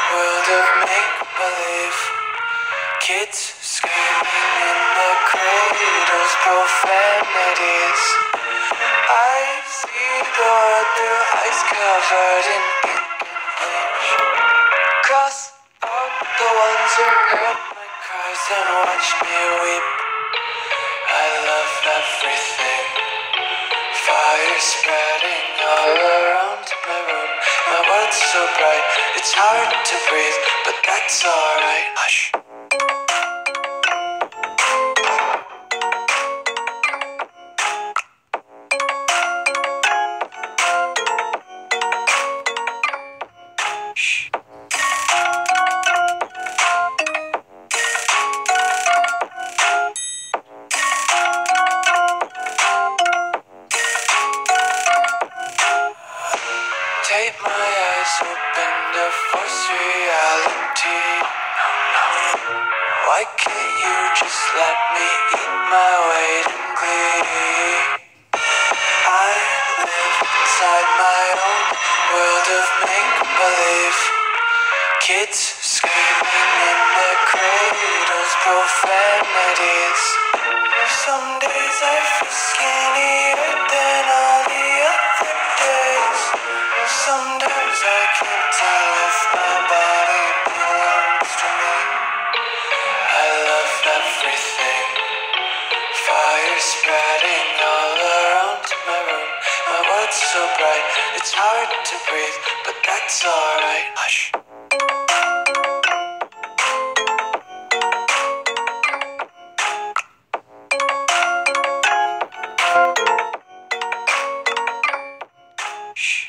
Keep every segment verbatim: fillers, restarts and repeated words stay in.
world of make-believe. Kids screaming in their cradles, profanities. I see the world through ice covered in ink and bleach. Cross out the ones who heard my cries and watched me weep. I love everything. Fire spreading all around my room. My world's so bright, it's hard to breathe, but that's alright. Hush. Shh. Tape my eyes open to force reality. No, no. Why can't you just let me eat my weight in glee? I live inside my own world of make-believe. Kids screaming in their cradles, profanities. Some days I feel skinnier than all the other days. Sometimes I can't tell if my body belongs to me. I love everything. Fire spreading all around my room. My world's so bright, it's hard to breathe, but that's alright. Hush. Shh.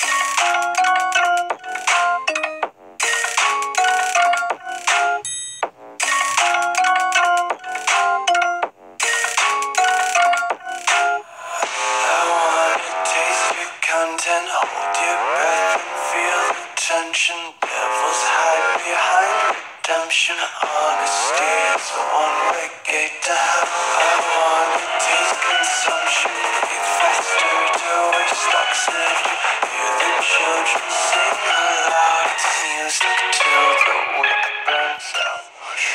Content, hold your breath and feel the tension. Devils hide behind redemption. Honesty is a one-way gate to hell. I wanna taste consumption. Breathe faster to waste oxygen. Hear the children sing aloud. It's music till the wick burns out.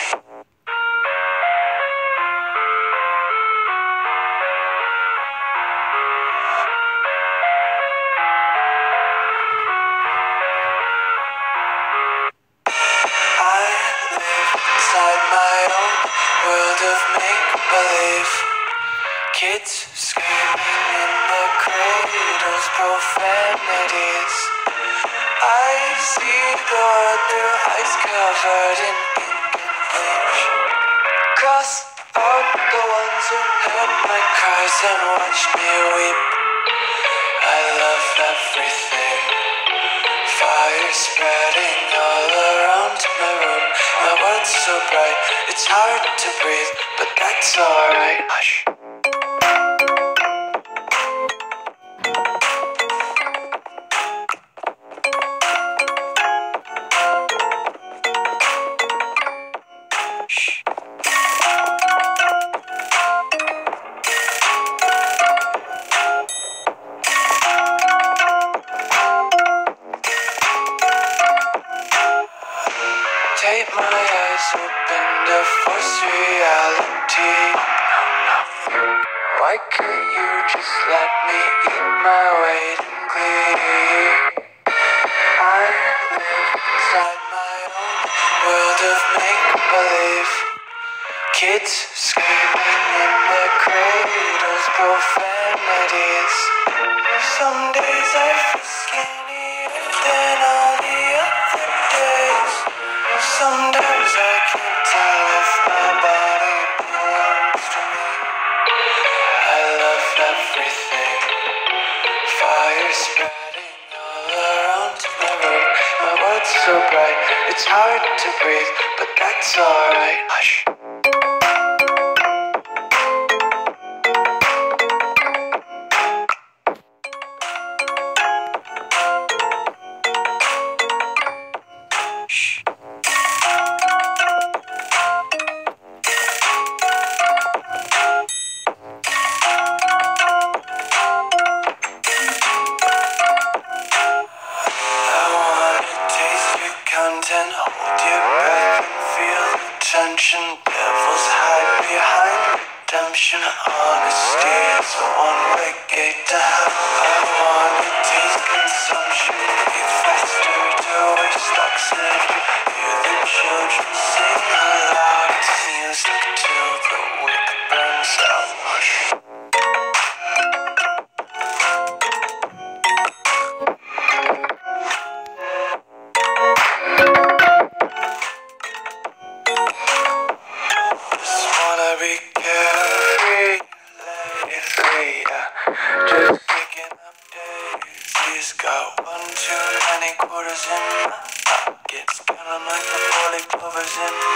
Inside my own world of make-believe. Kids screaming in their cradles, profanities. I see the world through ice covered in ink and bleach. Cross out the ones who heard my cries and watched me weep. I love everything. Fire spreading all around my room. My world's so bright, it's hard to breathe, but that's alright. Hush. Shh. Tape my eyes open to force reality. No, no. Why can't you just let me eat my weight in glee? I live inside my own world of make-believe. Kids screaming in their cradles, profanities. Some days I feel skinnier than all the other days. Sometimes I can't tell if my body belongs to me. I love everything. Fire spreading all around my room. My world's so bright, it's hard to breathe, but that's alright. Hush. Shh. content. Hold your breath and feel the tension. Devils hide behind redemption. Honesty is a one-way gate to hell. I wanna taste consumption. Breathe faster to waste oxygen. Hear the children sing aloud. It's music till the wick burns out. Be carefree, lay free, yeah. Just picking up daisies. Got one too many quarters in my pockets. Counting like the four-leaf clovers in